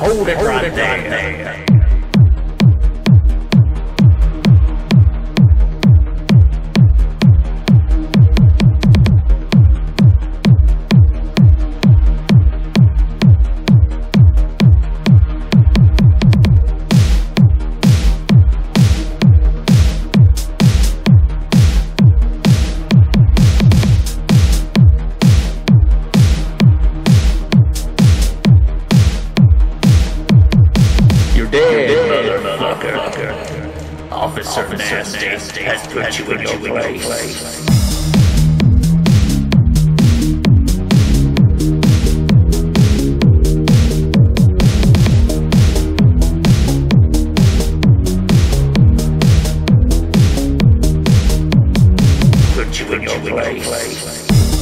Hold it right there. Officer Nasty has put you in your place. Put you in your place.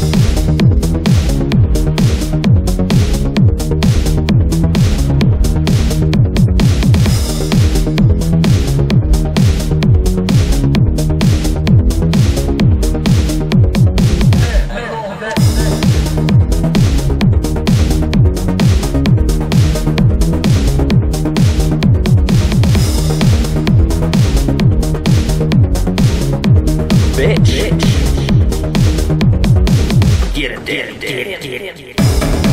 Bitch. Get him, get him, get him, get him.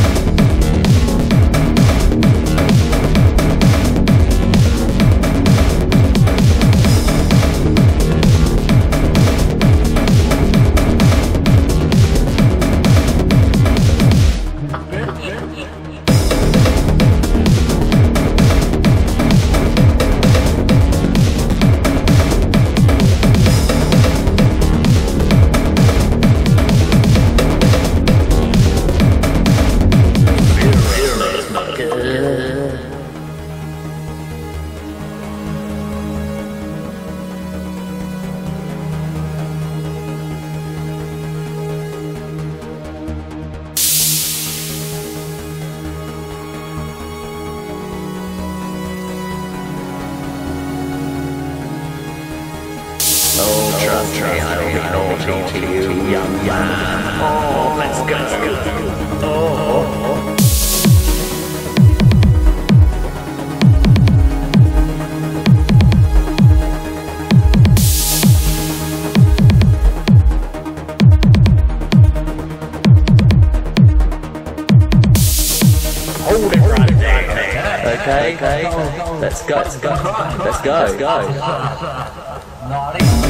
Oh, trust me, I'll be naughty to you, young man. Oh, let's go, let's go. Oh. Hold it right there. Okay, let's go, let's go, let's go. Naughty.